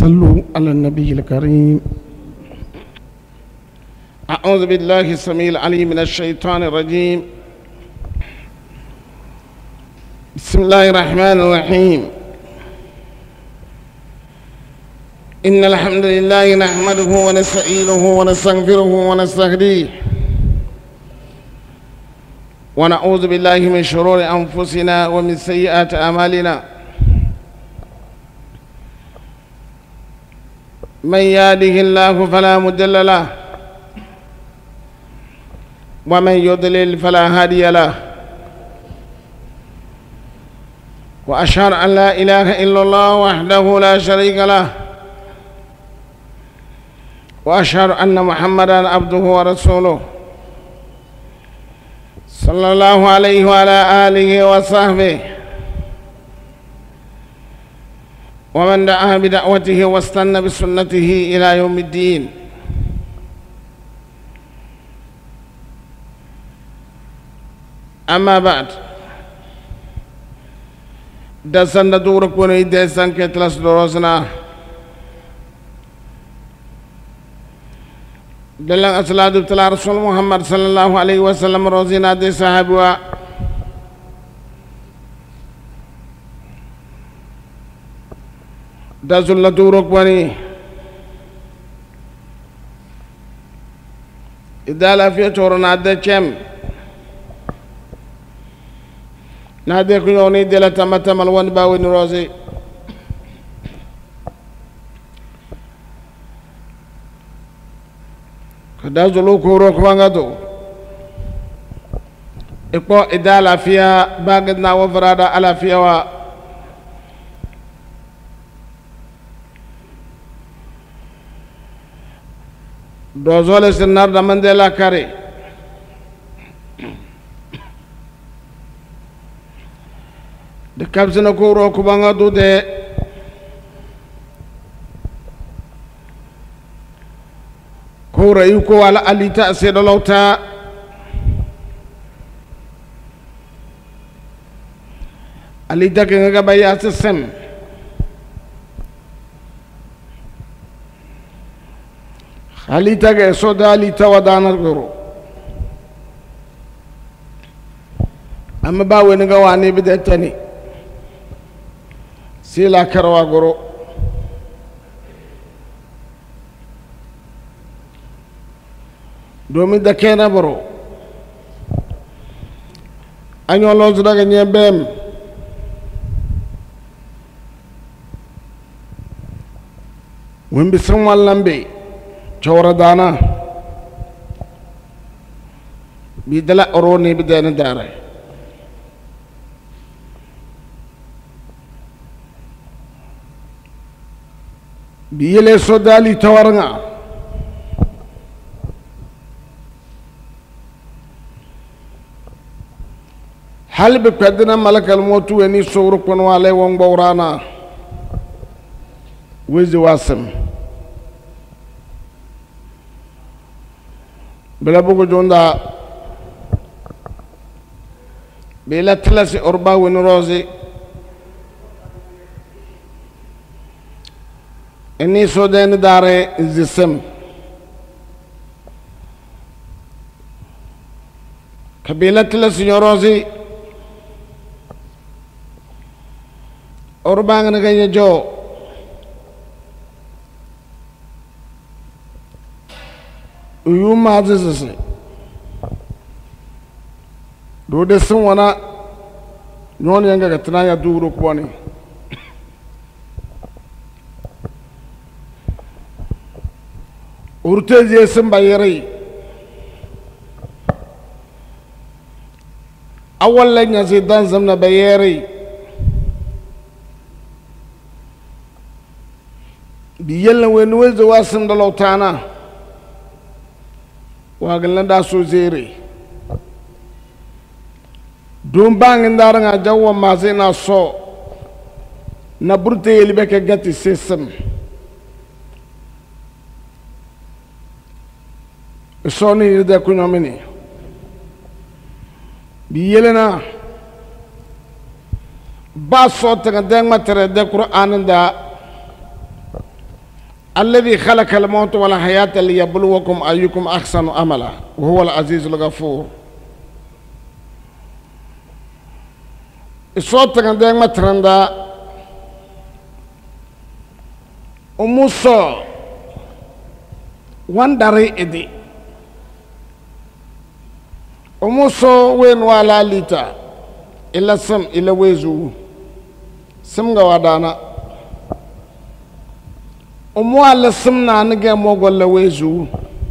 صلوا على النبي الكريم. أعوذ بالله السميع العليم من الشيطان الرجيم. بسم الله الرحمن الرحيم. إن الحمد لله نحمده ونستعينه ونستغفره ونستهديه ونعوذ بالله من شرور أنفسنا ومن سيئات أعمالنا. من يهده الله فلا مضل له ومن يضلل فلا هادي له، وأشهد أن لا إله إلا الله وحده لا شريك له، وأشهد أن محمدا عبده ورسوله صلى الله عليه وعلى آله وصحبه ومن دعا بدعوته واستنى بسنته إلى يوم الدين. أما بعد، دسان دور كوني دسان كتلاس دروسنا دلنا أصلاة بتلا رسول محمد صلى الله عليه وسلم روزينا دي صحابوا دازل دورك بني إذا لا في تورنا دكم نادي كيوني دلا تمتم الوان باوين روزي كدازلو كوروك وانغدو إقو إذا لا فيها باقدنا وفرادا على فيها دوزول سنار دمن دلا كاري دكابسنا كورو كبانغا دو دي كورا يوكو على أليتا سيدلوتا أليتا كنغا بياس السم أليتا كيسودا أليتا ودانا الغرو أما باوي نغواني بدأتني سيلا كروا غرو دومي دكينا برو أنيو لوز داغا نيبم ومبي سموال لمبي چورا دانا بيدلا أروني بدأنا داري بيلي سودالي تورنا هل بقدنا ملك الموت وني سوركن والي وان بورانا ويزي واسم بلا بوكو جوندا بلا تلاسي أربا ونروزي إني سودين داري زسم كبيلة تلاسي نروزي أربعة نغني جو يوم عزيز دودة سوانا نون ينغا كتنا يدورو كواني urte jesem bayere awal laña si dan zamna bayere bi yella wen wezo wasam dalaw tana wagal da so zere dum bang ndar nga jawwa ma na so na burte yeli beke gatti sesam soni de kunyomini bi yelena ba so ta deng matere de qur'an da الذي خلق الموت والحياة ليبلوكم أيكم أحسن عملا وهو العزيز الغفور. الصوت عندما مترندا وموسى واندري إدي وموسى وين ولا ليتا إلا سم إلا ويزو سم غوادانا وموالا سمنا نجا موغل لويزو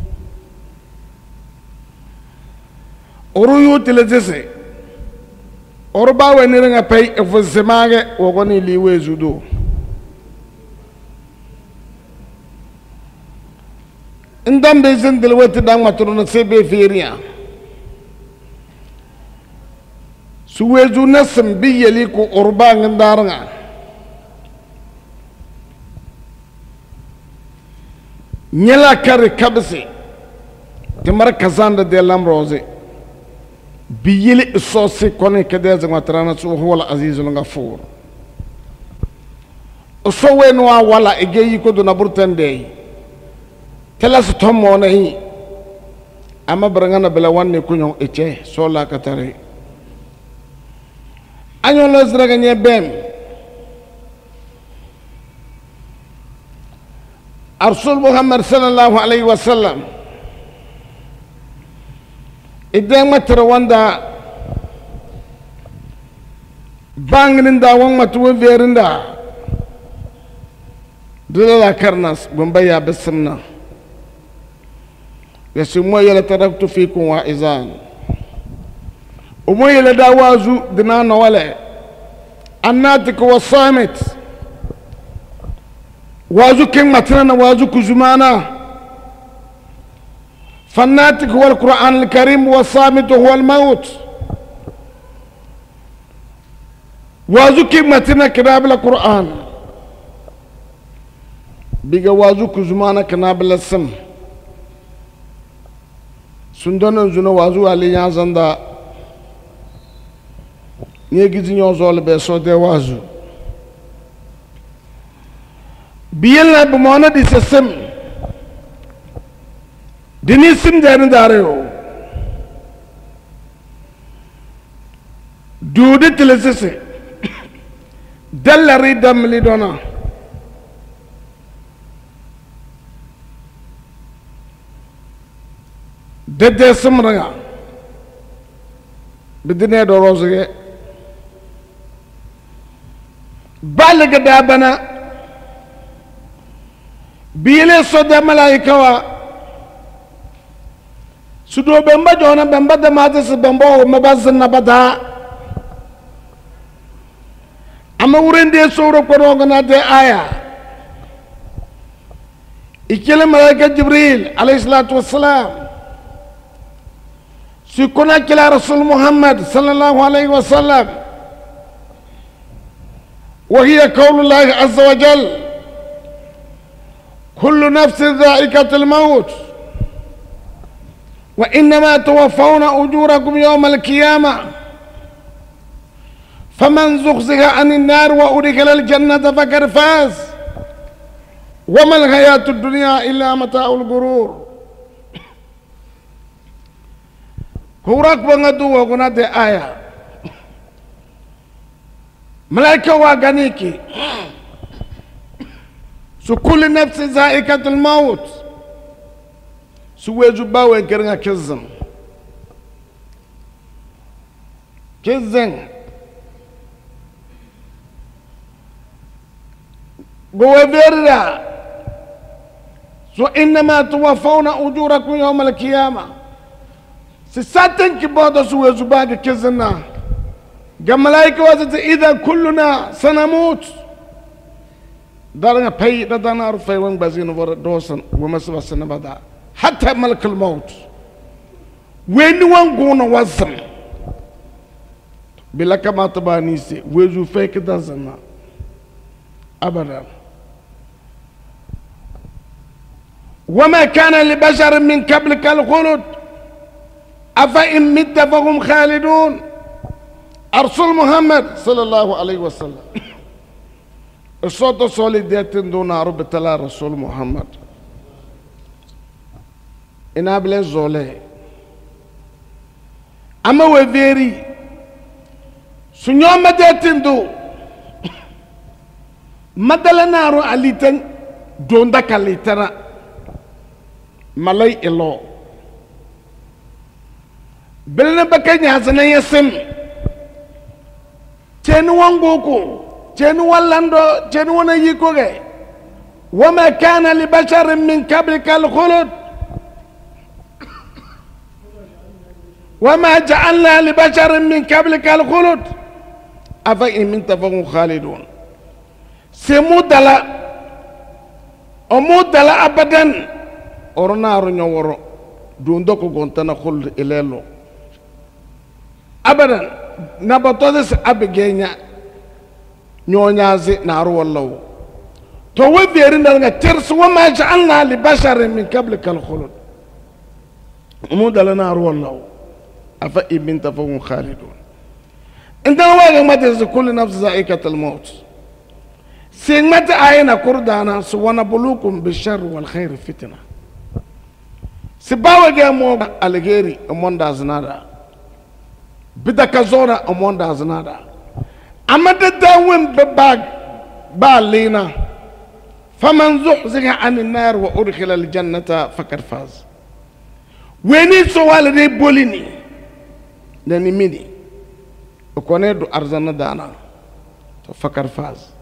وريو تلزيسي وربا ونيرنغا باي افزماغي وغني لي ويزو دو اندام بيزن دلوتي دان ماترون سيبي فيريا سويزو نسم بيليكو وربا ngandارنغا نيلا كاري كابسي تمر كزان دي لامروزي بيلي الصوصي كوني كده زي ما ترانا هو العزيز الغفور الصوين ولا اجي يكون نبرتن دي تلاس توموني اما برغانا بلا واني كونيو اتشي سولا كتاري انيو لزرغا نيبم الرسول محمد صلى الله عليه وسلم إذا ما ترواندا بانغندا وما توفيرندا دللا كرناس بمبيا بسمنا يسمو يلا تركت فيكم واعظان ومو يلا داوازو دنانا ولا الناتك والصامت وازو كم متنا وازو كزمانا فالناتك هو القرآن الكريم والصامت هو الموت وازو كم متنا كتاب القرآن بيجا وازو كزمانا كناب السم سندنا زنا وازو علي يازندا نيجي نيوزول بسوت وازو بيلا بمانا دي سسم دني سم جارن داريو دودي تلسسي دلري دملي دونا دد سمرغا بدني دوروزغي بالغ دابنا بيلي صدى ملايكا سدو بمبا جونا بمبا دماتس بمبا ومبازن نبدا اما ورين دي سورة قرآن دي آية إكيل ملايكا جبريل عليه الصلاة والسلام سيكون كلا رسول محمد صلى الله عليه وسلم وهي قول الله عز وجل كل نفس ذائقة الموت وإنما توفون أجوركم يوم القيامة فمن زحزح عن النار وأدخل الجنة فقد فاز وما الحياة الدنيا إلا متاع الغرور. كوراك بنادو وغنا دي آية ملائكة واغانيكي سو كل نفس ذائقة الموت سو وجبا وكرنا كزن بوفيرا سو إنما توفون أجوركم يوم القيامة سساتن كبودا سو وجبا كزنا جملايكا وزت إذا كلنا سنموت دارنا باي دانا رفاي وين بازين ور دوسن ومسوا سنة بدا حتى ملك الموت وين وانغونا وزن بلا كما تبانيسي ويزو فيك دازنا أبدا. وما كان لبشر من قبلك الخلد أفإن مت فهم خالدون. الرسول محمد صلى الله عليه وسلم soto solidarité ndona rubtala rasul muhammad inable zole ama weveri sunyoma detindo madalanaro alitan donda kalitana malay elo belna bakanya zana yasim chenu wangoko chenu walando chenu wana yikoge wama kana li basharin min qablika al-khulud wama ja'alna li basharin min qablika al-khulud afa in minta fahum khalidun semudala omudala abadan ornaru nyaworo dundo ko gontana khuld ilelo abadan nabatodes abigenya nyonyazi naru wallahu to weberi ndanga tersu wama ja'alna li basharin min qablika al-khulud omudala naru wallahu afa in minta fahum khalidun indana waga matis kullu nafsin za'iqatul maut سيغمت آينا كردانا سوانا بلوكم بالشر والخير فتنة سباوة جامو الغيري امون دازنادا بدك زورا امون دازنادا اما داوين بباق بالينا فمن زحزح عن النار وادخل الجنة فقد فاز ويني سوال دي بوليني ناني ميني وكوني دو ارزانا دانا فقد فاز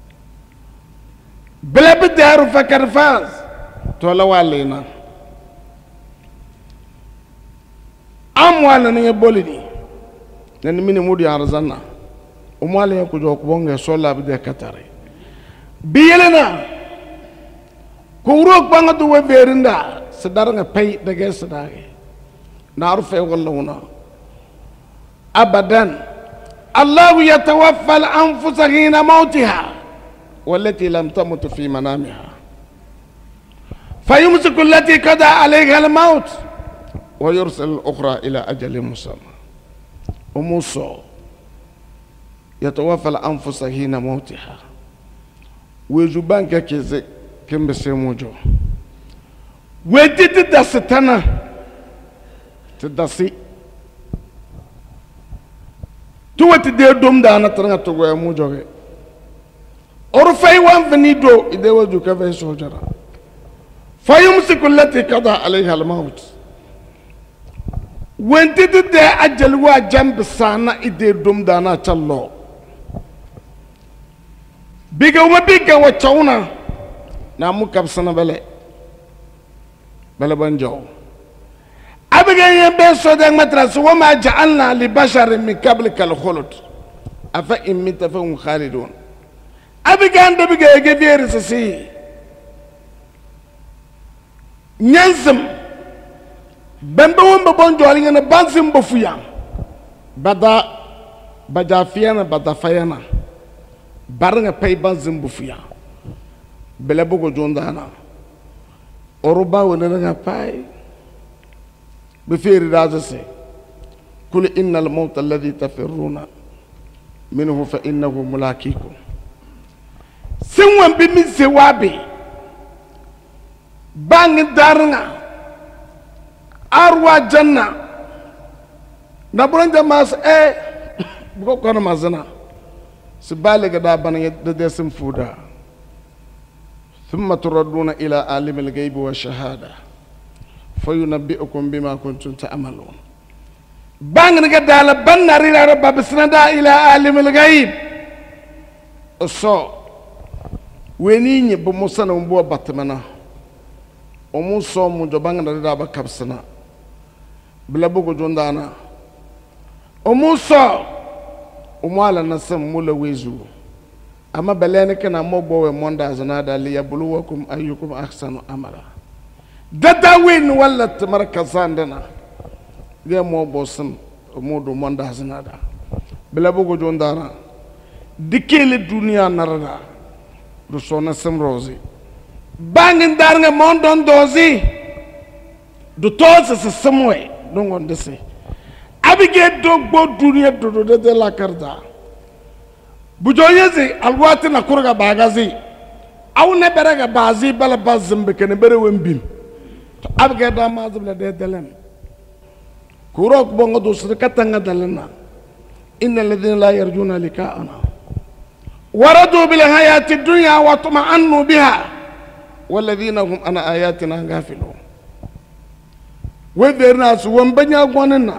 بلا بدار فكر فاز تولا والينا اموالا نيبولني لان من مودي ارزانا اموالا يكو بونغ سولا بده كتاري بيلنا كوروك بانغدو وبيرندا سدارنا باي دغه سداغي نعرف والله ابدا الله يتوفى الانفس حين موتها والتي لم تمت في منامها فيمسك التي قضى عليها الموت ويرسل الأخرى إلى أجل مسمى وموسى يتوفى الأنفس حين موتها ويجبان كيزي كم بسيموجو ويدي تدستنا تدسي توتي دي دوم دانا ترنا تغوى موجو أرفعي وانفنيدو إذا وجهك في شجرة فيمسك التي قضى عليها الموت وانت تدي أجل وجنب السانا إذا دوم دانا تلو بيجا وما بيجا وتشونا نامو كبسنا بلا بنجو أبيجا يبين صدق مترس وما جعلنا لبشر من قبلك الخلد أفإن مت فهم خالدون abigan da biga yake biyar su si nyansam bamba wamba bonjo alingana bansim bafuya bada bajafiyana badafayana baranga pay bansim bafuya bela bogo jondana oruba wona nga pay be feri razase kul innal mawt alladhi tafirruna minhu fa innahu mulaqikum sinwan bi min se wabe bang darna arwa janna na buran jamas buko kono mazana sibale gada ban da desim fuda thumma turadduna ila alimil ghaibi wa shahada fayunabbi'ukum bima kuntum ta'malun bang nga dala ban narira rabba bisnada ila alimil ghaib so weni bu musana mbo batmana omu so mu jobanga da ba kapsana bla bugo jondana omu so umwala nasam mula wezu ama balene kana mobo we monda zanada li yabluwakum ayyukum ahsanu amala dada wen wala tamarkazandana ge mobo sam modu monda zanada bla bugo jondana dikele dunia narada do sona sam rosi bangin darnga mondon dozi do toza se samwe don on dese abige do bo dunia do de la karda bujoyezi alwati na kurga bagazi aw ne berega bazi bala bazim be ken bere wembim abga da mazbla de dalan kurok bongo dusre katanga dalana innal ladhina la yarjuna liqa'ana waradu bil hayati dunya wa tuma'annu biha walladhina hum an ayatina ghafilun wederna su wambanya gonana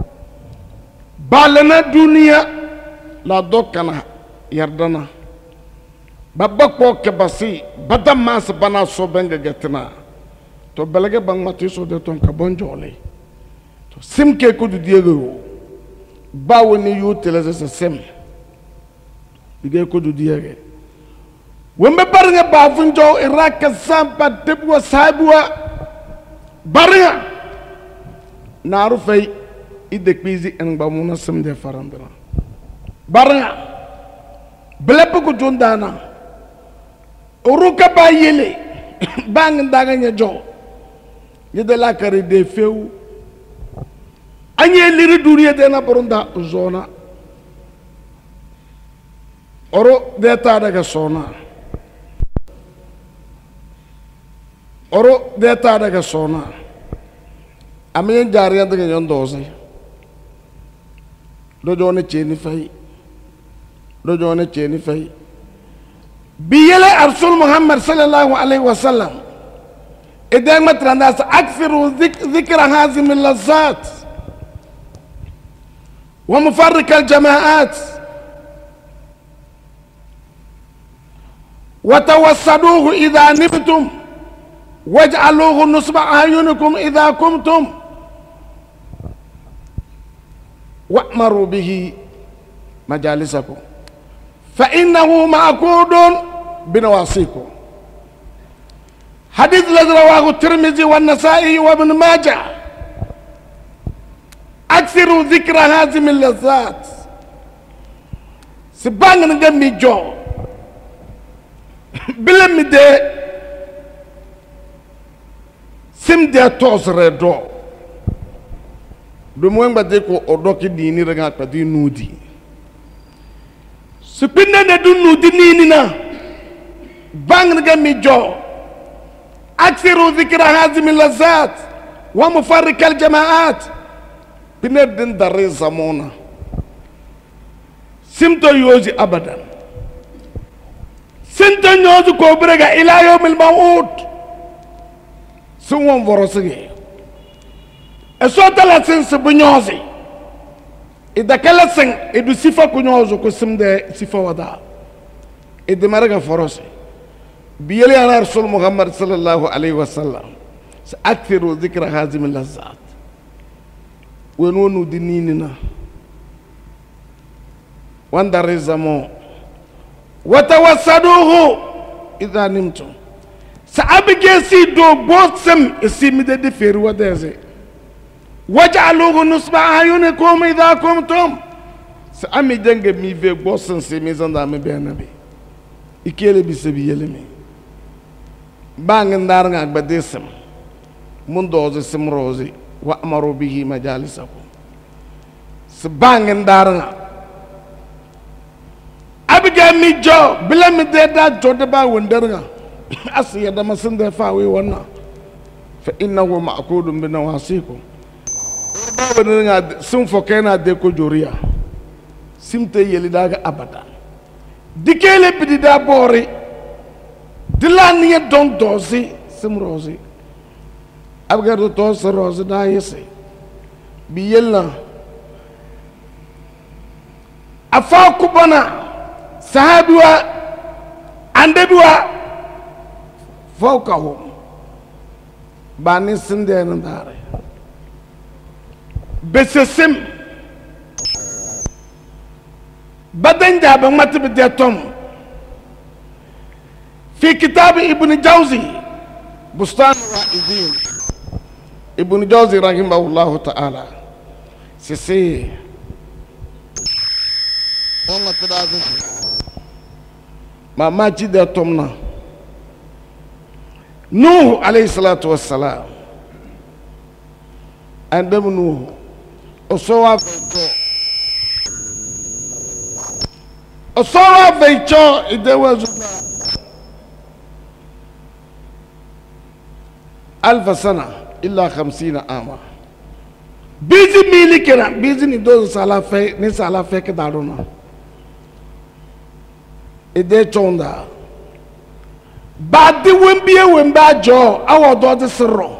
balana dunya la dokana yardana babba ko ke basi badam mas bana so benga getna to belage bang mati so de ton ka bonjole to simke ko du diego bawoni yu telese se sem dige ko du diege wembe barnga ba funjo iraka sampa debwa sabwa barnga naru fay ide kwizi en ba muna sem de farandra barnga blepp ko jondana uruka ba yele bang ndaga nya jo yede la kare de few anye liri duniya de na borunda zona oro de ta daga sona oro de ta daga sona amen jariya daga yondoze do jone cheni fay do jone cheni fay biyele arsul muhammad sallallahu alaihi wasallam idan matrandas akthiru dhikra hazim al-lazzat wa mufarrik al-jama'at wa tawassaduhu idha nibtum waj'aluhu nusba ayunikum idha kumtum wa'maru bihi majalisakum fa innahu ma'qudun بنواصيكم حديث الذي رواه الترمذي والنسائي وابن ماجه أكثروا ذكر هازم اللذات سبان نجمي جو بلم دي سم دي توسر دو دموين بديكو أدوكي ديني رغاك بدي نودي سبين ندو نودي نينينا بانغ نجمي جو أكثروا ذكر هازم اللذات ومفرق الجماعات بندن داري زمونا سمتو يوزي أبدا سمتو يوزي كوبرغا إلى يوم الموت سوون فرسي أسوأ سنس بنيوزي إذا كلا سن إدو سيفا كنيوزو كسم ده سيفا ودا إذا مرغا فرسي بيلي أنا رسول محمد صلى الله عليه وسلم سأكثر ذكر هازم اللذات ونونو دينيننا واندر الزمو وتوسدوه إذا نمتم سأبقى سيدو بوسم اسمي دي فير ودازي وجعلوه نصب أعينكم إذا كنتم سأمي جنگ ميفي بوسم سيمي زندامي بيانبي إكيلي بسبي يلمي بانغ دارنغ بديسم منdozi simrozi wa amaru bihi majalisakum sbangin darnga abiga mi jo bila mi de da jode ba wondarnga asiya da masin da fawe wannan fa innahu ma'qudun bi nawasikum ba wondarnga sun fokena de ko joriya simte yeli daga abada dikele bidi da bori dilaniya don dozi simrozi abgar do to rozi da yese biyella afa kubana sahabiwa andebiwa fawkahum bani sinde nan dare besesim badan jaba matbi de tom في كتاب ابن جوزي بستان الرائدين ابن جوزي رحمه الله تعالى سيسي والله تدازن ما جدا تمنا نوح عليه الصلاة والسلام عندما نوح أصوى Osora veicho idewezu 1000 سنة إلا 50 عاما. Busy mili kena busy ni dozo sala fe ni sala fe ke darona. Ede chonda. Badi wemba jo awo do de sirro.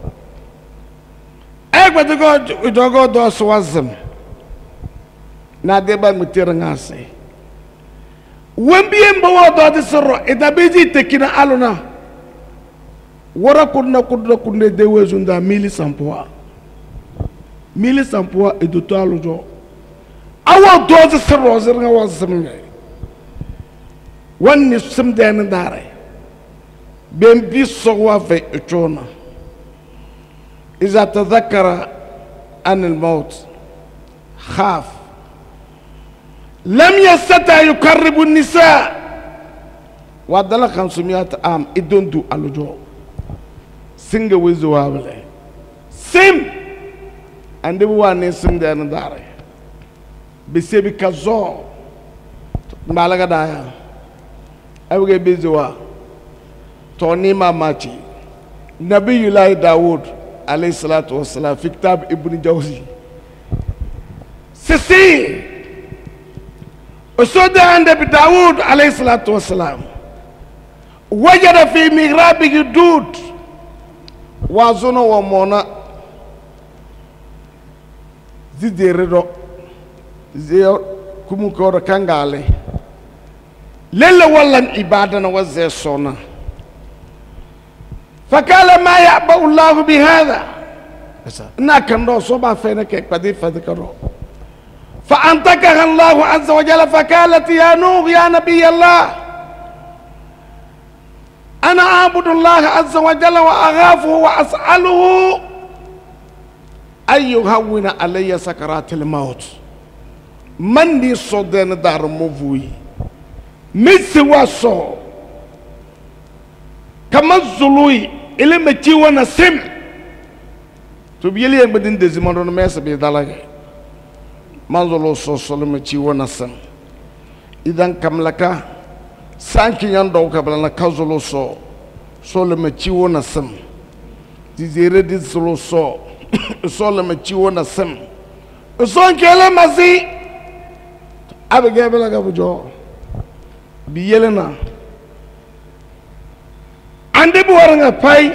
Egbe de go dogo do swazem. Na deba mutira ngase. Wembie mbawo do de sirro eda busy tekina aluna. Wara kudna dewezu nda mili sampoa. Mili sampoa eduto alujo. Awa doze sirro zirga wa zimnga. Wani simdene dare. Bembi sowa fe echona. إذا تذكر عن الموت خاف. لم يستطع يقرب النساء. وعدل 500 عام إدوندو alujo. Singa wizu wabele sim ande buwane sim de ndare bisebi kazo malaga daya awge bizwa toni mamachi nabiyullah Daud alayhi salatu wassalam fi kitab ibn Jawzi sisi usoda ande bi Daud alayhi salatu wassalam wajada fi mihrabi dud wazono wa mona ziderido zio kumukoro kangale lele wallan ibadana waze sona fakala ma ya'ba Allah bihadha nakando soba fenake qadi fadhkaro fa antaka Allah azza wa jalla fakalat ya nuh ya nabiy Allah أنا أعبد الله عز وجل وأخافه وأسأله أن يهون علي سكرات الموت من دي صدين دار مفوي مسوى صو كما الزلوي إلي متيوانا سم تبيلي يبدين دي زمانون ميسا بيدالاغي منزلو صو صلو متيوانا سم إذن كملكا sanki yando kabla na kazolo so le machiwo na sam dizere di solo so le machiwo na sam so nkele mazi abege bela gabujo biyelena ande bu waranga pai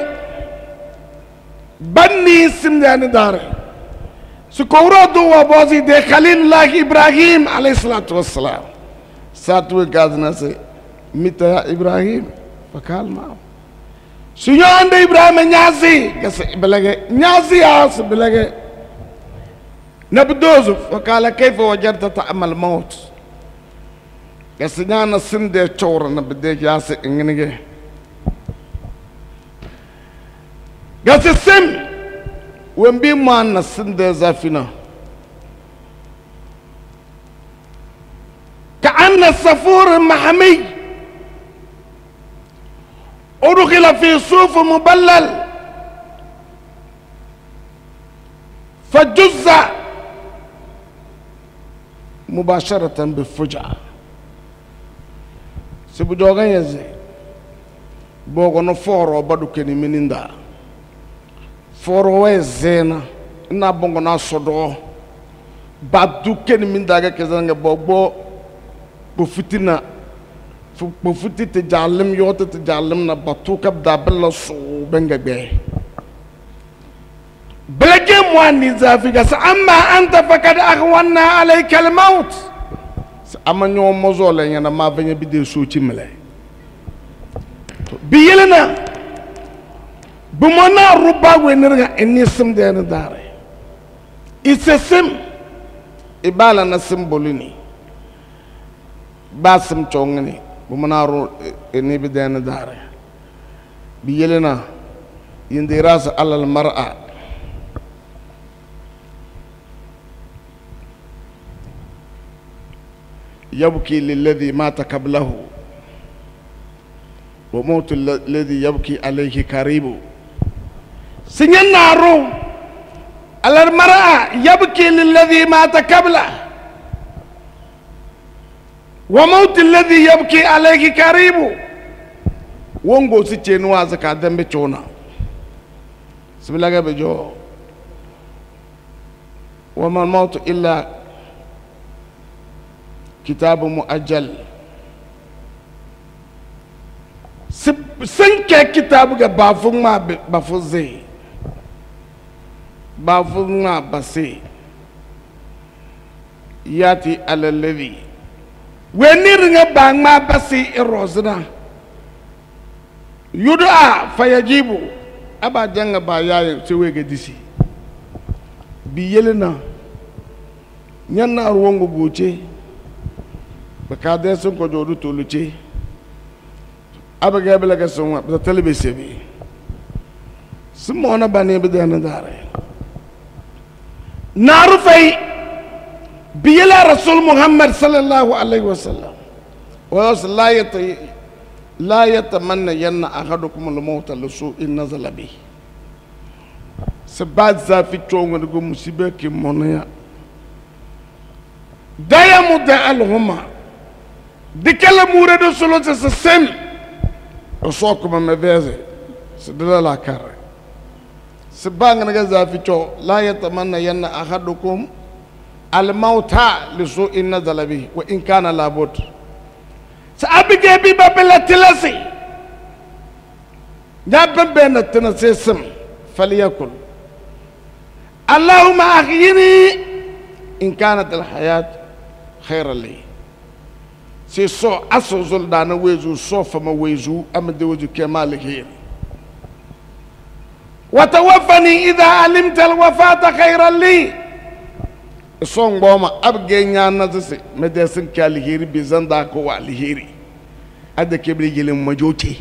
banni simdani dare su kowro do wa bozi de Khalilullah Ibrahim alayhi salatu wassalam satwe gazna se mita ya Ibrahim fakal ma suyo ande Ibrahim nyazi kase belage nyazi ya se belage nabdozu fakala kayfa wajadta ta'mal maut kase nyana sinde chawra nabde ya se nginige kase sim wembi man sinde zafina كأن الصفور محمي أدخل في صوف مبلل فجز مباشرة بالفجعة سبجوغا يزي بوغو نفورو بدو كني منيندا فورو ويزينا إنا بوغو ناسودو بدو كني منيندا كزانغ بوغو بفتنا بفتي تجعلم يوت تجعلمنا بطوك بدابل سو بنجبه بلجي مواني زافيك أما أنت فقد أخوانا عليك الموت أما نيوم مزولا ينا ما فيني بدي سوتي ملي بيلنا بمنا ربا ونرجع إني سم دين داري إسسم إبالنا سمبوليني باسم چونغني بمنارو اني بدين دار بيلنا يندراس على المرأة يبكي للذي مات قبله وموت الذي يبكي عليه قريب سنينارو على المرأة يبكي للذي مات قبله وموت الذي يبكي عليك قريب wongo si chenu waza ka dambe chona sibilaga bejo وما الموت إلا كتاب مؤجل سنك كتاب بافون ما بافوزي بافون ما بسي ياتي على الذي ونيرنا بان ما بسي الروزنا يدعى فيجيب أبا جنگ بايا سويك ديسي بيلنا نيانا روانغو بوچه بكادة سنكو جودو تولوچه أبا جابلا كسوما بتطلبي سبي سمونا باني بدانا داري نعرفي بيلا رسول محمد صلى الله عليه وسلم ويوصل لا يتمنى ين أحدكم الموت لسوء نزل به سباد زافي تشونغ نقول مصيبة كمونيا دايا مدعى لهما دكلا مورد سلوت سسم أصوكم مبيزي سدلا لا كار سبان نقول زافي تشو لا يتمنى ين أحدكم الموت لسوء نزل به وإن كان لابد سأبقى ببابلا تلسي نابن بين التنسيسم فليكن اللهم أحيني إن كانت الحياة خيرا لي سي سو أسو زلدان ويزو سو فما ويزو أما دوزو كمال خير وتوفني إذا علمت الوفاة خيرا لي song boma abge nyana zese medesin kalihiri bizanda ko walihiri adda kebri gelin majote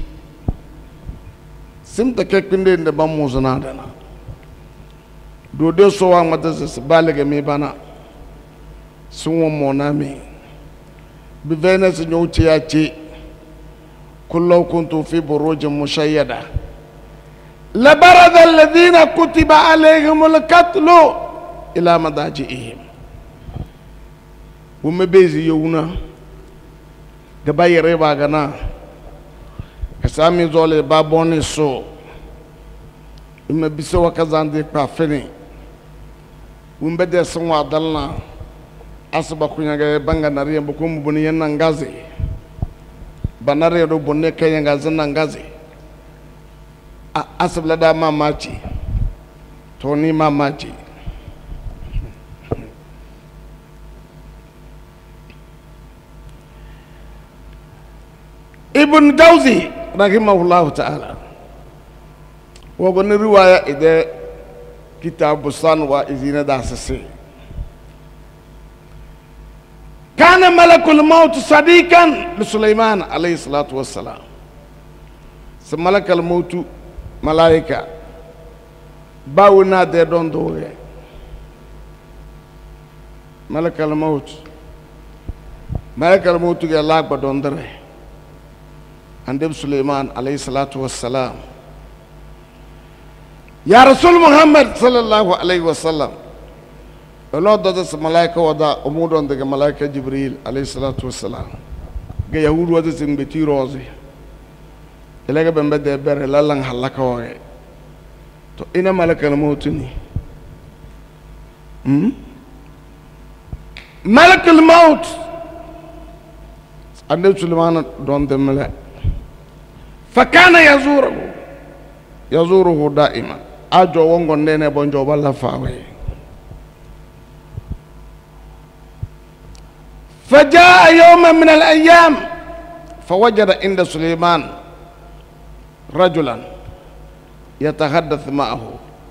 simta kekkinde nde bamuzuna dana do de so wa madase balaga me bana sunwo monami bi venus nyoti yachi kullu kuntu fi burujin mushayyada لبرز الذين كتب عليهم القتل إلى مضاجعهم ومبيزي يونا gabaye reba gana kasami zole baboni so imme biso wakazande pa fini umbede sonwa dalna asba kunyaga banga nariya bukum buni yanna ngazi banare do bonne kaya ngazi na ngazi asbla da mamachi toni mamachi ابن جوزي رحمه الله تعالى وقلنا رواية إذا كتاب بستان وإذين داسسي كان ملك الموت صديقا لسليمان عليه الصلاة والسلام ملك الموت ملائكة باونا دي دون دوغي ملك الموت يلاك بدون دوغي عند سليمان عليه الصلاة والسلام يا رسول محمد صلى الله عليه وسلم الله دادس ملائكة ودا أمور عندك ملائكة جبريل عليه الصلاة والسلام جا يهود ودا سنبتي روزي إلاك بمبدأ بره لالن حلقة وغي تو إنا ملك الموتني ملك الموت عند سليمان دون دملا فكان يزوره دائما أجو وونغون نيني بونجو بالا فاوي فجاء يوم من الأيام فوجد عند سليمان رجلا يتحدث معه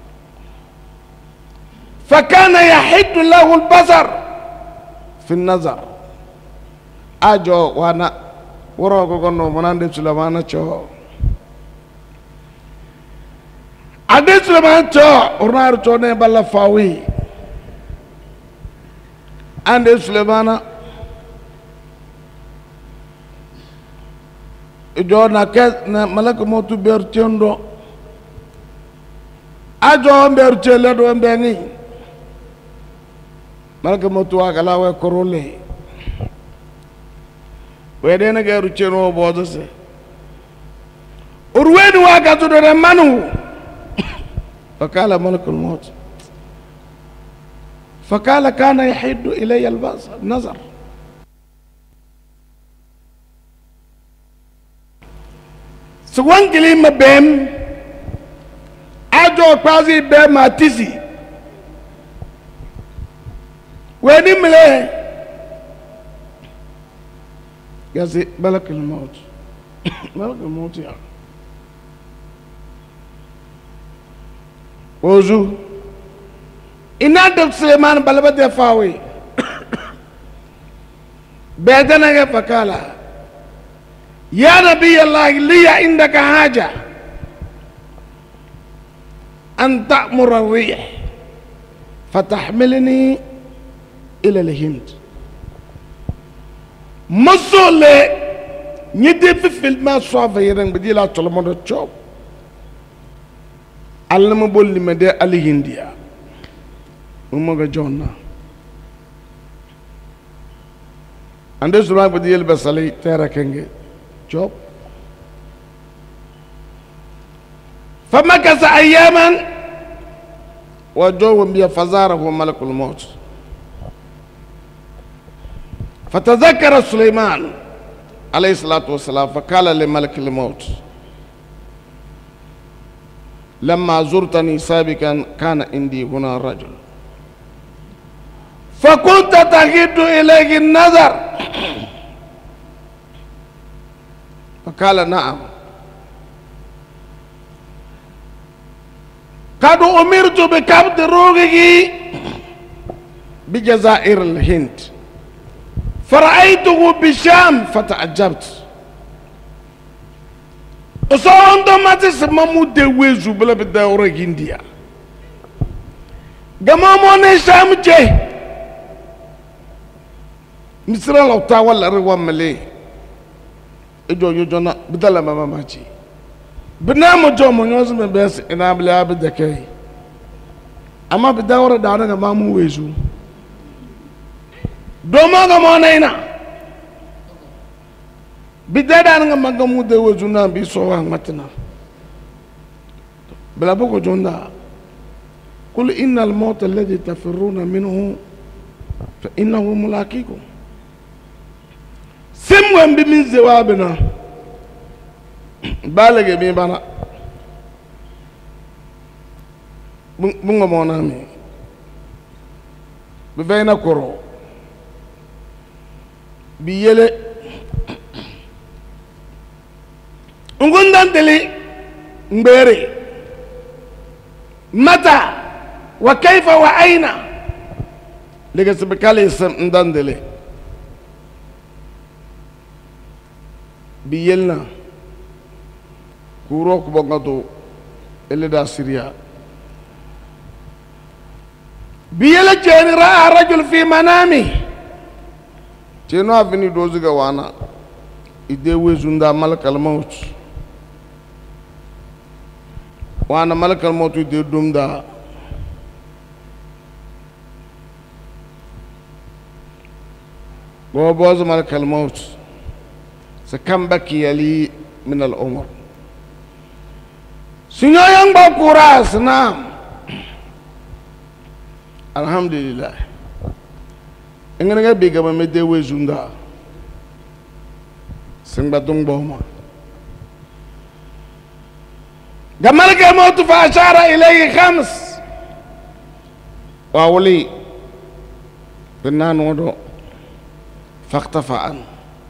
فكان يحد له البصر في النظر أجو وانا وراكو كنو مناندي سليمان چو ade Suleiman cho ornar cho ne balla fawi ande Suleimana jo na ke na malaka motu bertendo ajo bertele do mbeni malaka motu akala we korole wedena ga rucheno bodo se urweni waga to do manu fakala malakul maut fakala kana yahiddu ilayya al-basar nazar suwankili mabem ajo kwazi be matisi weni mle yazi malakul maut malakul maut ya ozu ina da Suleiman balbade fawi bedana ga fakala ya nabi Allah liya indaka haja an ta'mur ar-rih fatahmilni ila al-hind masole nyide fi filma sofa yeren bidila tolmodo chob allama bolli mede al-hindiya umaga jonna ande sura bidil basali tera kenge job فمكث أياما وجو بي فزاره ملك الموت فتذكر سليمان عليه الصلاة والسلام فقال لملك الموت لما زرتني سابقا كان عندي هنا رجل فكنت تغد إليه النظر فقال نعم قد أمرت بقبض روحه بجزائر الهند فرأيته بالشام فتعجبت وصوندو ما تسممو دويزو بلا بدورة هندية قمامون شام جي مصر لو تاول الروان ملي اجو يجونا بدل ما ماجي بنام جوم نوزم بس انا بلا بدكاي اما بدورة دانا مامو ويزو دوما غمونينا بدانا مغمو دويزو نا بي سوان متنا بلا بوكو جوندا قل ان الموت الذي تفرون منه فانه ملاقيكم سموان بمن زوابنا بالغ بي بنا بونغ مونامي بفينا كورو بيله ngundandeli mbere mata wa kaifa wa aina lega sabakale sam ndandele biyelna kuro ko bongato elida syria biyela jeni ra'a rajul fi manami jeno avini dozuga wana ide wezunda malakal maut wana malakal maut ide dumda boboz malakal maut sakam bakiya li min al umr sinyo yang bakuras na alhamdulillah engene ga biga ma mede wezunda singba boma gamal ga mautu fa ashara ilayhi khams wa wali binan wodo faqtafa an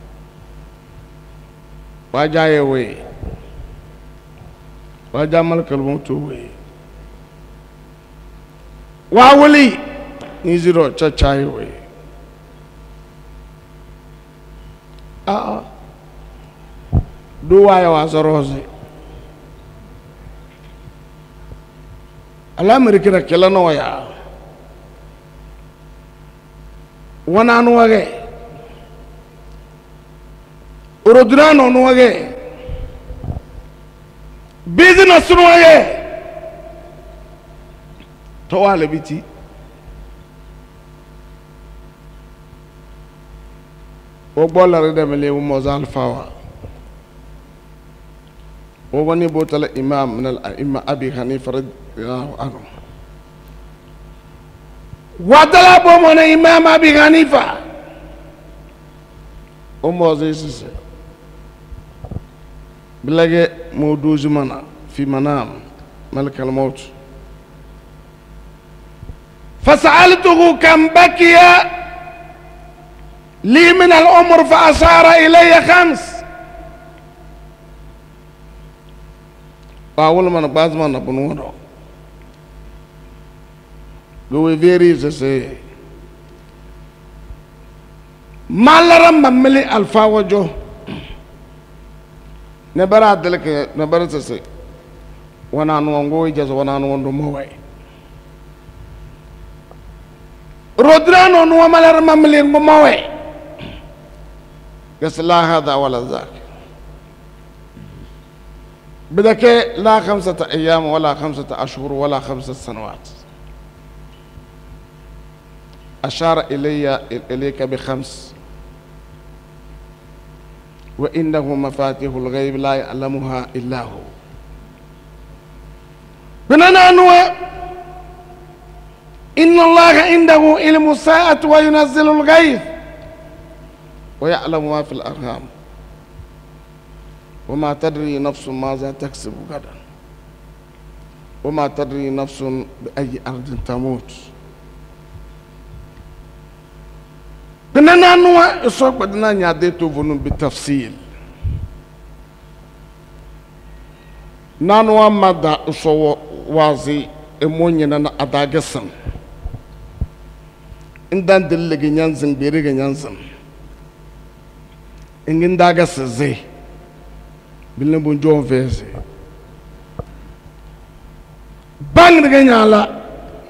wajaye we waja malakal mautu we wa wali niziro chachaye we duwa ya wazoroze alamirikira kela no ya wana no wage urodurano no wage business no wage to wale biti وقبل ردم لي وموزال فاوا وغني بوتل إمام من الأئمة أبي حنيفة رضي الله عنه وطلب من إمام أبي حنيفة وموزيس بلغ مودوز منا في منام ملك الموت فسألته كم بكي لي من العمر فأشار إلي 5 أول من بعض من بنونه لو يفيري سي ما لرم مملي الفا وجو نبرا دلك نبرا سي وانا نونغو يجاز وانا نوندو موي رودرانو نو ما لرم مملي موي قال لا هذا ولا ذاك بدك لا 5 أيام ولا 5 أشهر ولا 5 سنوات أشار إليك ب5 وإنه مفاتيح الغيب لا يعلمها إلا هو بنانا نوى إن الله عنده علم الساعة وينزل الغيث ويعلم ما في الأرحام وما تدري نفس ماذا تكسب غدا وما تدري نفس بأي أرض تموت بنانا نوى الصوت بدنا نعديتو فنون بالتفصيل نانوا مدى الصوت وازي اموني نانا أداغسن إندان دلغي نانزن بيرغي نانزن إنجن داغس زي بلن بنجون فيزي بان رغي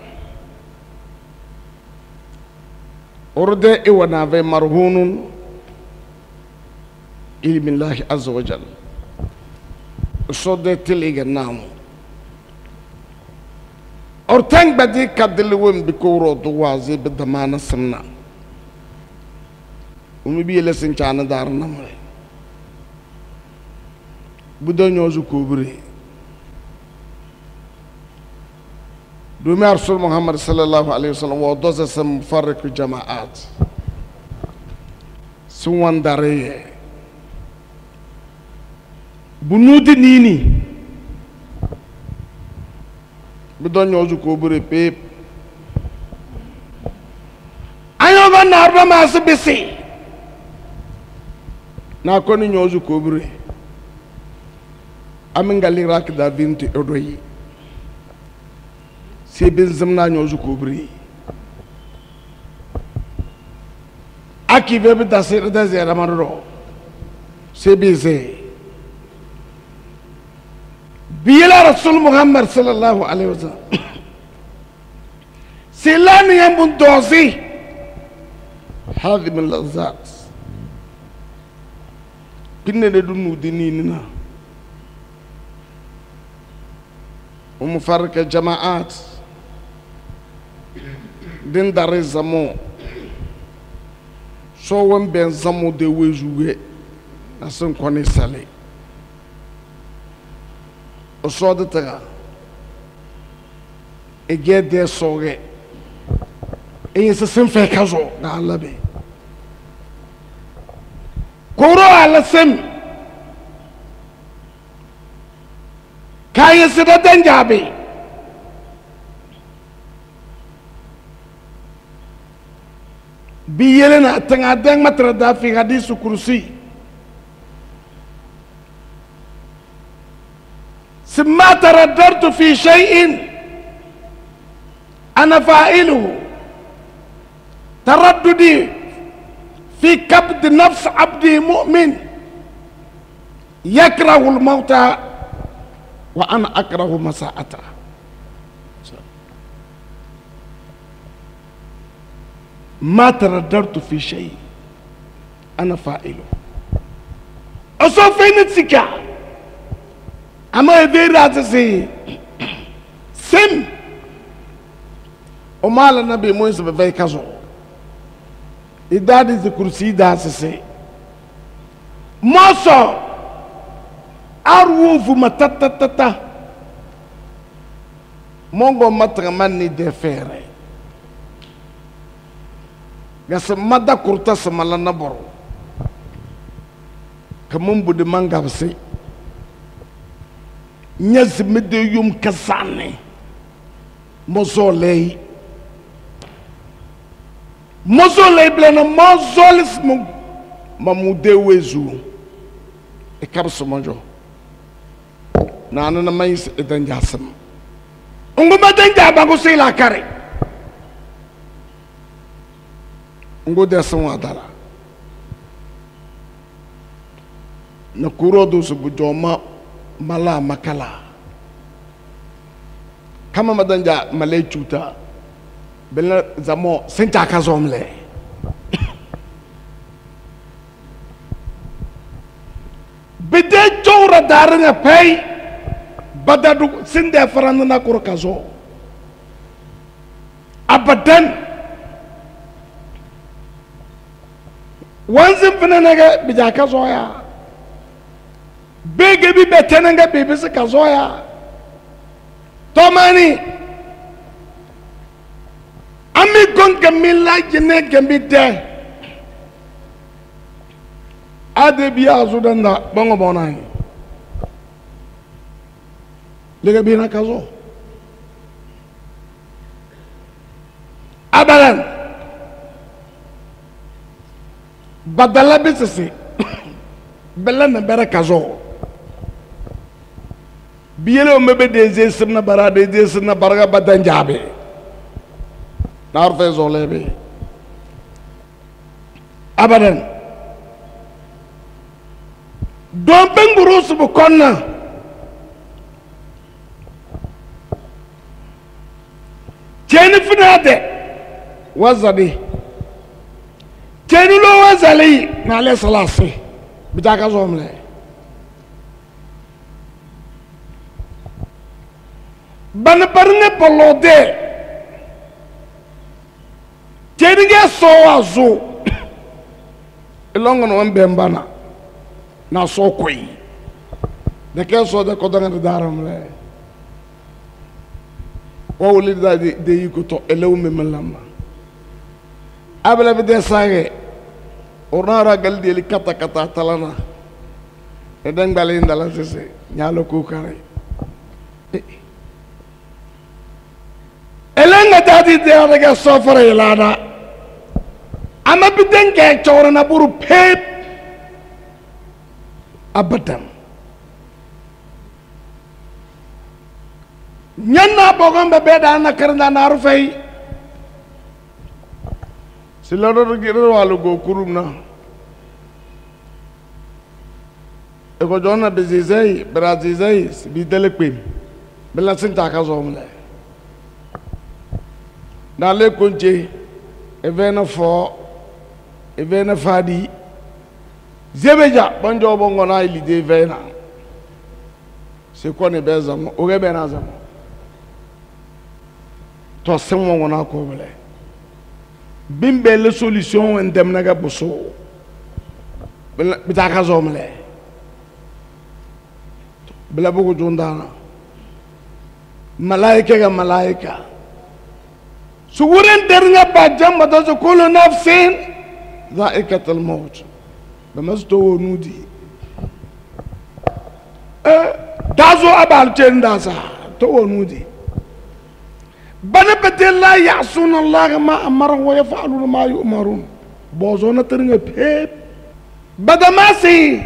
أرد إيوانا في مرهون علم الله عز وجل صد تلقى النام أرتنك بدي كدلوين بكورو دوازي بدمانة سمنا ومبي لسن كان دارنا مري بدون يوزو كوبري دومي رسول محمد صلى الله عليه وسلم ودوز سم فرق الجماعات سوان داري بنود نيني بدون يوزو كوبري بيب أيوة من نارنا ما سبسي ناكوني يوزو كوبري أمين قال لي راك دا بنتي أدوي سيبين زمنا نيوزو كوبري أكي بيبي داسير دازي رمانرو سيبين زي بيلا رسول محمد صلى الله عليه وسلم سيلاني يمون دوزي هذه من اللذات كنا ندنو دينينا ومفارقة جماعات دين داري زمو سوون بين زمو دي ويجوغي نسن كوني سالي وصود تغا إجي دي سوغي إيه سسن في كازو قال بي كورو على سم كاي سيدا دنجابي بيلنا تنادن متردا في حديث كرسي ثم ترددت في شيء أنا فاعله ترددي في كبد نفس عبدي مؤمن يكره الموت وأنا أكره مساءته ما ترددت في شيء أنا فاعله أصوفين السكة أما يدير سي سم وما لنا النبي موسى بفاي كازو إدادي الكرسي دا سي moso arwuvu matatatata mongo matramani de fere gas mada kurta samala naboro kamum bude mangabse nyaz mede yum kasane mozolei blena mozolis mamude wezu e kabso monjo nana na mais e danjasam nguma danja bango sila kare ngo desan wadala na kurodo su bujoma mala makala kama madanja malay chuta bela zamo senta kazomle bide jowra daranga pay badadu sinde farana na kur kazo abadan wanzim fenanaga bija kazo ya bege bi betenanga bebisi kazo ya tomani ami gonga mila jene gambi de ade biya azudanda bongo bonani lega bina kazo abalan badala bisisi belana bera kazo biyele o mebe deze simna bara deze simna baraga badanjabe narfe zolebe abadan don benguru subu konna jeni finade wazadi jeni lo wazali na le salasi bitaka zomle ban barne polode jeni ge so azu ilongo no mbembana na so koi de ke so de kodanga daram le o wuli da de yikuto elew me malama abla be de sage orara galdi li kata kata talana e dang balin dala sese nyalo ko kare elenga dadi de aga sofara ilada ama biden ke chawra na buru pep abadan nyanna bogon be beda na karna na rufai silaro giro walu go kurumna e ko jona bezizai brazizai bidele kwem bela sinta ka zomle na le konje evena fo evena fadi zebeja banjo bongo na ilide vena se ko ne bezamo o gebe na zamo to semmo ngona ko bele bimbe le solution endem naga boso bitaka zomle bela bugo jondana malaika ga malaika suguren dernya bajam badazo kullu nafsin dhaikatul maut bamasto nudi dazo abal tendasa to nudi bana badalla ya'suna Allah ma amara wa yaf'aluna ma yu'marun bozona teringa pep badamasi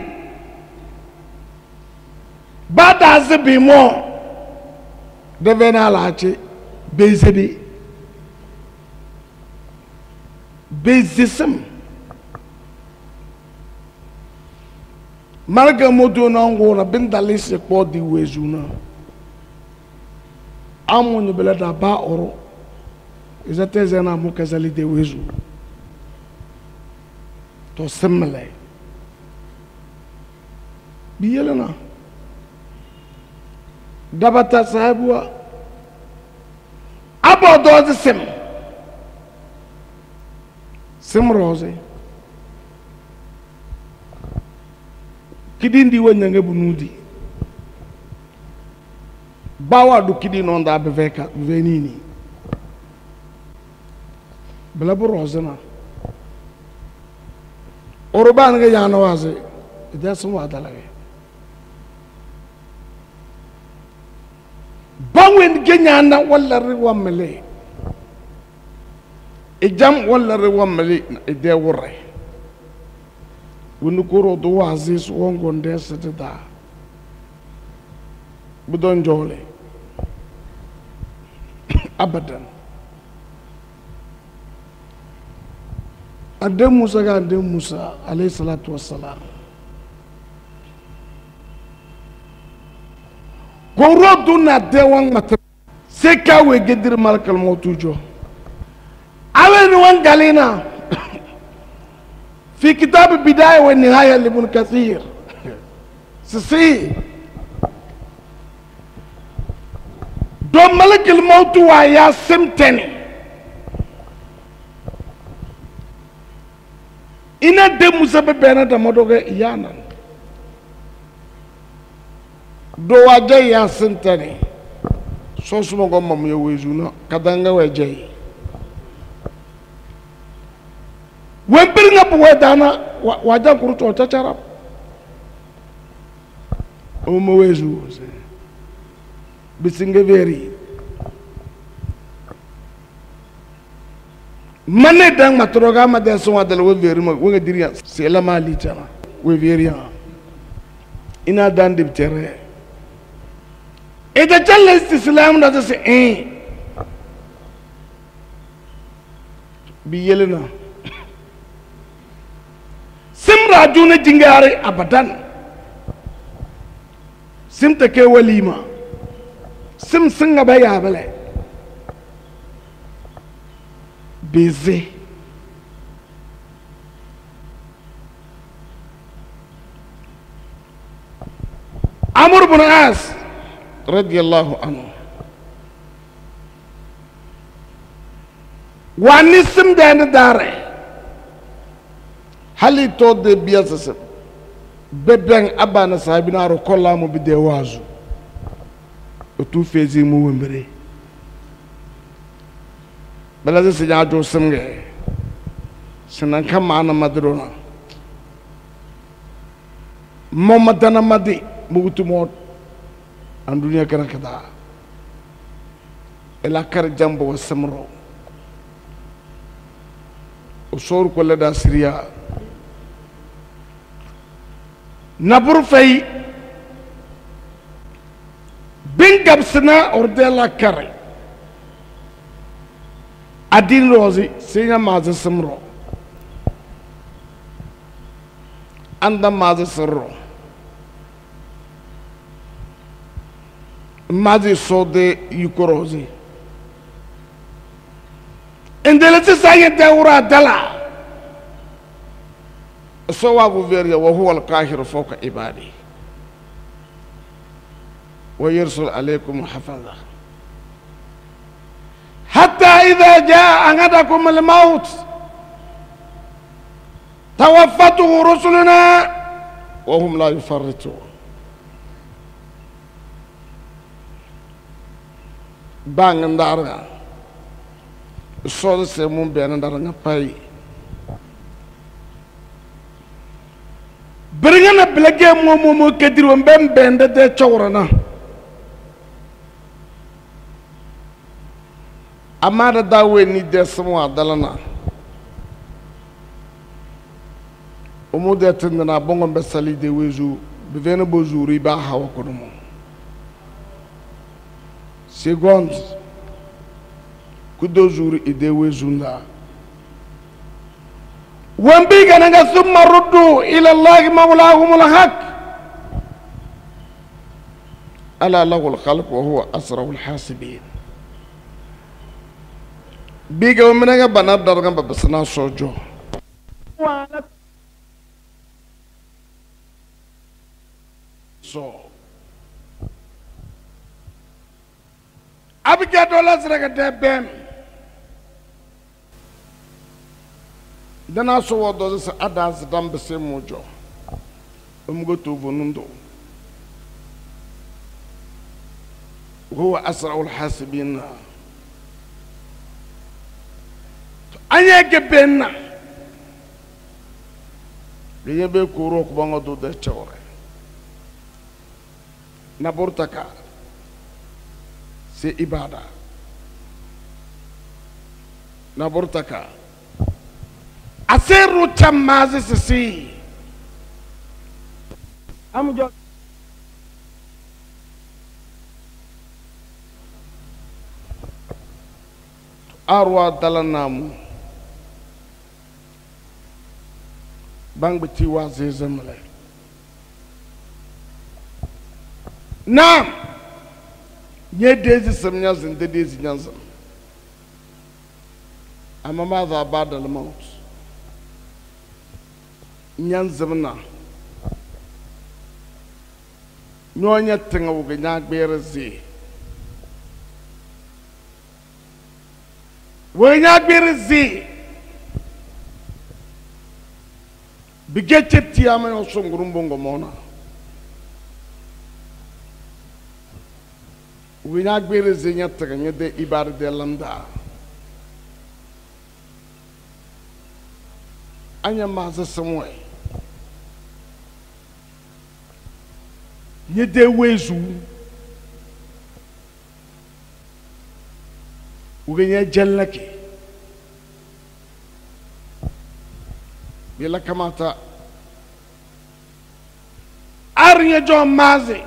bada zibimo devena lache bezebi bezism marga modo na ngona bindalise ko di wezuna amoni belada ba oro izatezena mukazali de wezu to semle biyelena dabata sahibwa abodo sim rose kidindi wanyanga bunudi bawa du kidi non da beveka venini bela borozana Oruban ga yana waze idan sun wada lage bangwen genya na walla riwa mele ijam walla riwa mele ide wurre wonu koro do waze so wongo ndese da budon jole abadan Adam Musa ga Adam Musa alayhi salatu wassalam goro duna dewang mata seka we gedir malakal mautujo awen wan galina fi kitab bidaya wa nihaya libn kathir sisi do malakal mautu wa ya simtani ina de Musa be bena da modoga yana do waje ya sintane so sumo go mam ye wezuna kadanga waje wempir nga bu wedana waja kuruto tachara o mo wezu bisinge veri Mane dang matroga ma de so adal we veri ma we diria c'est la mali tana we veri ina dan de tere e da challe islam da se bi yelena simra juna jingare abadan sim te ke walima sim singa ba ya bale busy Amr ibn As radiyallahu anhu wani sim da dare hali to de biasa beben abana sahibina ro kollamo bi de wazu o tu fezi mu wembere balaze sija jo simge sinan kamana madrona momadana madi mugutu mod andunya kana kada ela kar jambo wa samro usor ko la da siriya nabur fay bin gabsna ordela kare adin rozi sinya maza samro anda maza sirro mazi sode yukorozi endelete saye dawra dala sawabu veriya wa huwa al-qahiru fawqa ibadi wa yursil alaykum hafaza حتى إذا جاء أحدكم الموت توفته رسلنا وهم لا يفرطون بان دارنا صوت سمون بين دارنا باي برينا بلغي مو كدير ومبن بند ده تشورنا amada dawe ni desmo adalana omo de tindana bongo besali de wezu bevena bozuri ba hawa kodumo second kudozuri ide wezunda wambi gananga summa ruddu ila allah mawlahum alhaq ala lahu alkhalq wa huwa asrarul hasibin biga wamenga bana darga babasna sojo so abiga dola sraga debem dana so wodo sa adas dam bese mojo umgoto vonundo وهو أسرع الحاسبين أني جبنا بيجي كوروك بانغدو ده تشورة نبورتكا سي إبادة نبورتكا أسيرو تمازي سي أمجو أروى دلنامو بانغ بتي وازي زمله نعم يديزي سمنيازن ديزي نيازن أما ماذا بعد الموت نيانزمنا نونيا تنغو غنياك بيرزي ويناك بيرزي بيجتت يا من وصون غرومبونغو مونا ويناك بيرزي نياتك نيدي إبارة دي لندا أنيا مازا سموي نيدي ويزو وغنيا جلكي بيلا كماتا أرنيا جو مازي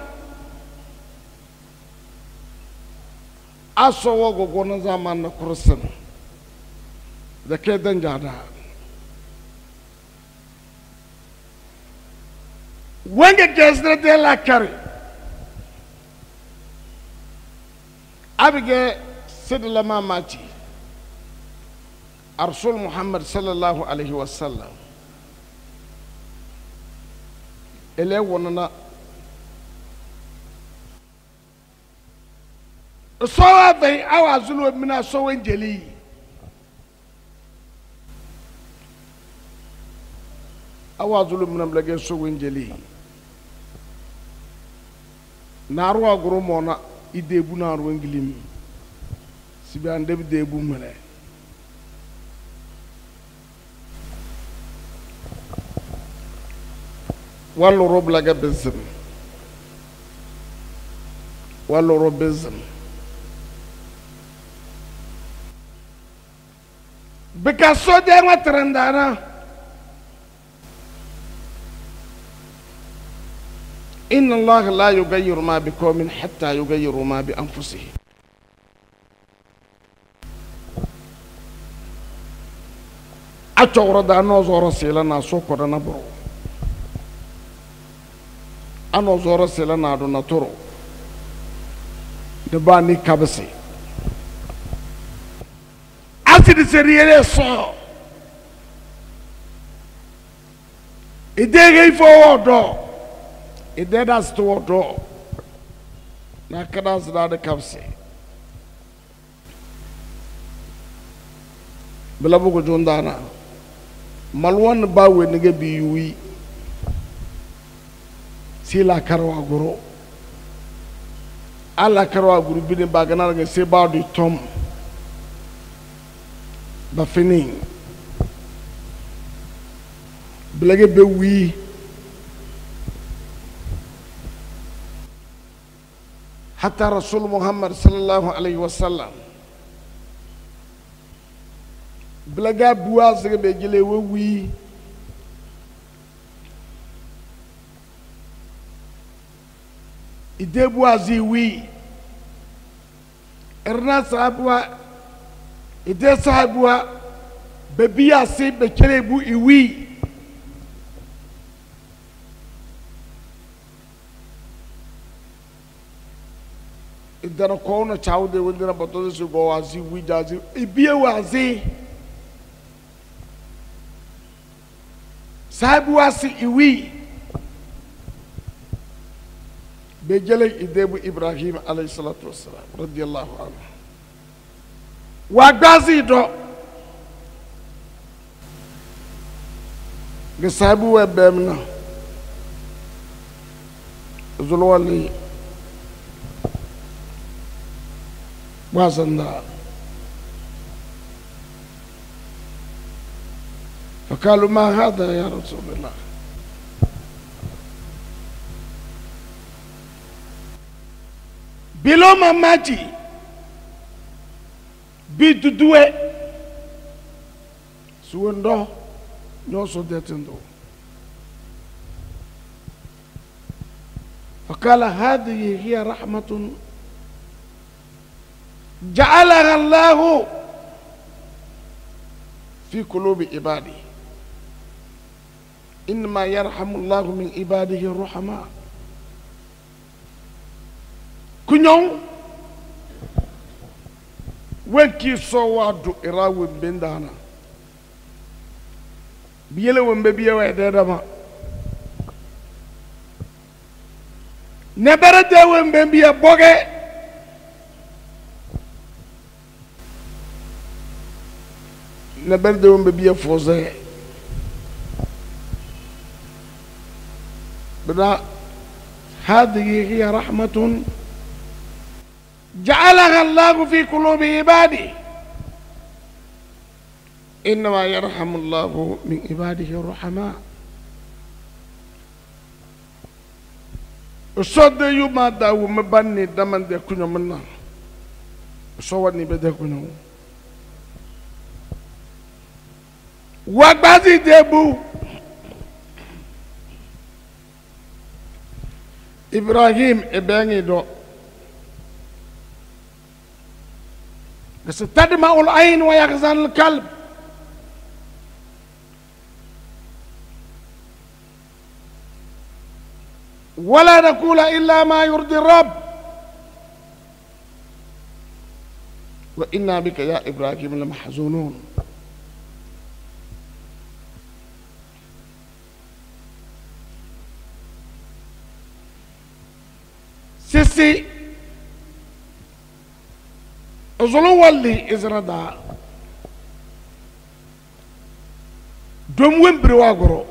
أسو وغو غونا زمان نكرسن ذكي دنجادا وانجا جزرة دي لا كاري أبيجي سيد لما ماتي الرسول محمد صلى الله عليه وسلم إليه وننا صواب ذي أو أزلوا من سوين جلي أو أزلوا من ملقى سوين جلي ناروا غرومونا إديبو نارو إنجليم سبيان دب ديبو ملأ والو روب لغا بزم والو روب بزم بكاسو دي ما ترندانا إن الله لا يغير ما بقوم حتى يغيروا ما بأنفسهم أتورد أنو زور سيلنا سوكو دنا برو أنو زور سيلنا دنا تورو دباني كابسي أسيد سريالي سو إدي فو دو إدي داس تو دو ناكداس داد كابسي بلا بوكو جوندانا malwan bawe nige biyuwi sila karwa guru ala karwa guru bini bagana nge se ba di tom ba fini blage be wi hatta rasul muhammad sallallahu alaihi wasallam blaga buwa zege be gele wi ide buwa zi wi erna sahabwa ide sahabwa be biya se be kele bu iwi idana ko na chawde wondina boto se go wazi wi jazi ibiye wazi sahibu wasi iwi bejele idebu Ibrahim alayhi salatu wassalam radiyallahu anhu wagazi do ge sahibu webemna zulwali واسندا فقالوا ما هذا يا رسول الله بلو ماماتي بيدودوه سوندو نوصو ديتندو فقال هذه هي رحمة جعلها الله في قلوب عباده إنما يرحم الله من عباده الرحماء كنيون وكي سوادو إراو بندانا بيلو مبيا وعدادما نبرد ومبيا بوغي نبردهم ببيا فوزي بدا هذه هي رحمة جعلها الله في قلوب عباده إنما يرحم الله من عباده الرحماء الصد يوم داو مبني دمن دي كنو منا صواني بدي كنو wagbazi debu Ibrahim ebengi do تدمع العين ويغزن القلب ولا نقول إلا ما يرضي الرب وإنا بك يا إبراهيم لمحزونون سيسي أزلو والي إزردا دوموين برواغرو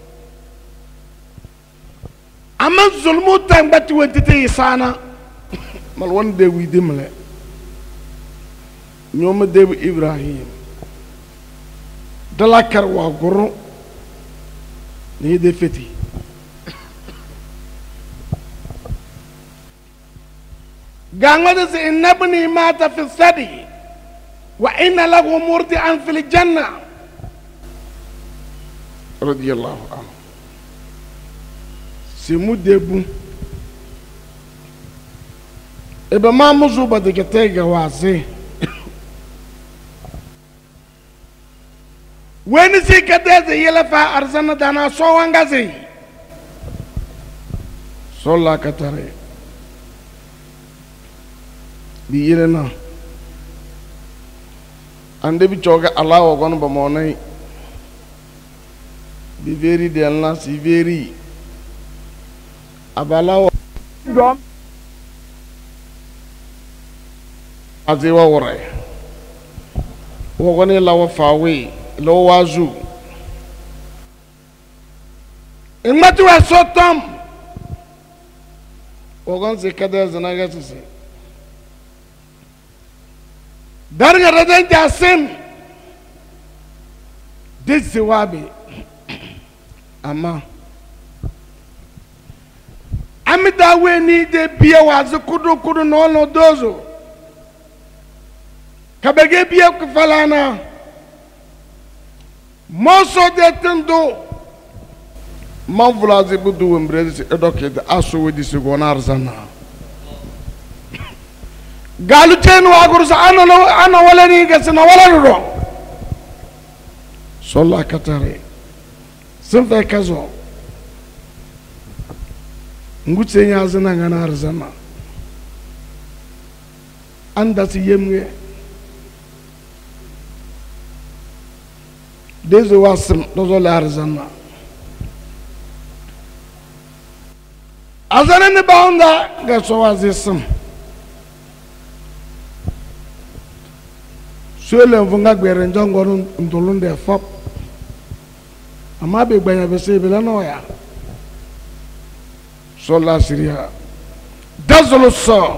أما الظلمو تنبتي وانتتي سانا مالوان ديوي دملي نيوم ديوي إبراهيم دلاكر واغرو نيدي فتي قال إن ابني مات في الثدي وإن له مرضعا في الجنة رضي الله عنه سيمو ديبو إبا ما مزوبة دكتايقة واسي وين سي كدازي يلفا أرزانا دانا سوانغازي صلى كتاري biyirena ande bi choga Allah ogon ba monay bi veri de Allah si veri abala dom azewa wore wogone lawa fawe lo wazu imatu asotam ogon se kada zanaga tse darga radan jasim dizzi wabi amma amida weni de biya wazu kudu no dozo kabege biya kufalana moso de tendo manvulazi budu embrezi edoke de aso wedi sigonar zana galu tenu agursa ana wala ni gasna wala ro solla katare sunfa kazo ngutse nya zana ngana arzana anda si yemwe dezo wasm dozo la arzana azana ne baunda gaso wazism suele mvunga gwere njongoro ntulunde fop amabe gbanya bese bela no ya صلى سريها دزل الصو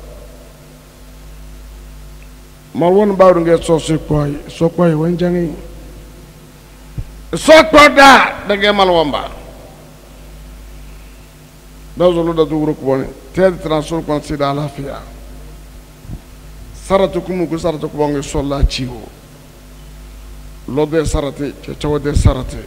مروان باورنجي سو سوكواي وين جاني سوكوا دا دغه مالوان با دزلو دا دورك بوني تيد ترانسول كون سيدا لافيا سارتكم كو سارتكم بونغي صلى تشيو لو دي سارتي تشو دي سارتي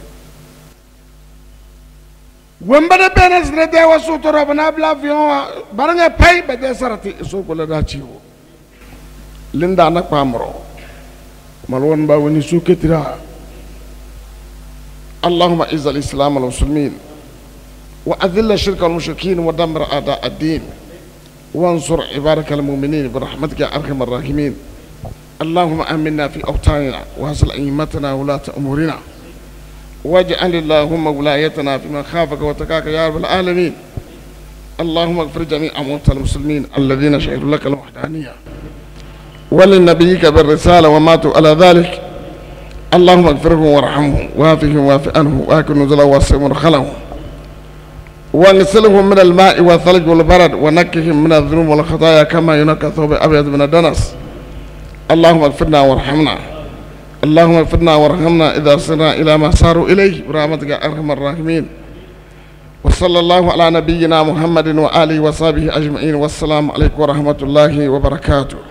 ومبدا بينس ردي وسوتو ربنا بلا فيون بارنغ باي بدي سارتي سوكو لا دا تشيو لندا نك بامرو مالون با وني سوكترا اللهم اعز الاسلام والمسلمين واذل الشرك والمشركين ودمر اعداء الدين وانصر عبادك المؤمنين برحمتك يا ارحم الراحمين اللهم امنا في اوطاننا واصل ائمتنا ولاة امورنا واجعل اللهم ولايتنا في من خافك وتقاك يا رب العالمين اللهم اغفر جميع موتى المسلمين الذين شهدوا لك الوحدانيه ولنبيك بالرسالة وماتوا على ذلك اللهم اغفرهم وارحمهم وافهم واف عنهم واكن نزلا واسع مرخلهم واغسلهم من الماء والثلج والبرد ونكهم من الذنوب والخطايا كما ينقى الثوب الابيض من الدنس اللهم اغفرنا وارحمنا اللهم اغفرنا وارحمنا اذا صرنا الى ما صاروا اليه برحمتك يا ارحم الراحمين وصلى الله على نبينا محمد واله وصحبه اجمعين والسلام عليكم ورحمه الله وبركاته.